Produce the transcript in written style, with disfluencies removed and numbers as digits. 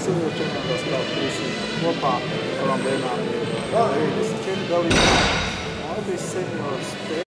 Visi cenšas kaut visi kopā savām dienām ir darījusi 4 dalībās. Latvijas seniors